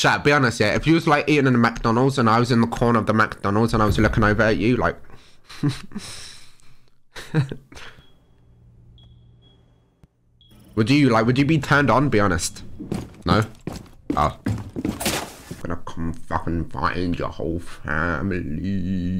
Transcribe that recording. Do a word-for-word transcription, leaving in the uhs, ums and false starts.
Chat, be honest, yeah. If you was like eating in the McDonald's and I was in the corner of the McDonald's and I was looking over at you, like. Would you like? Would you be turned on? Be honest. No. Oh. I'm gonna come fucking find your whole family.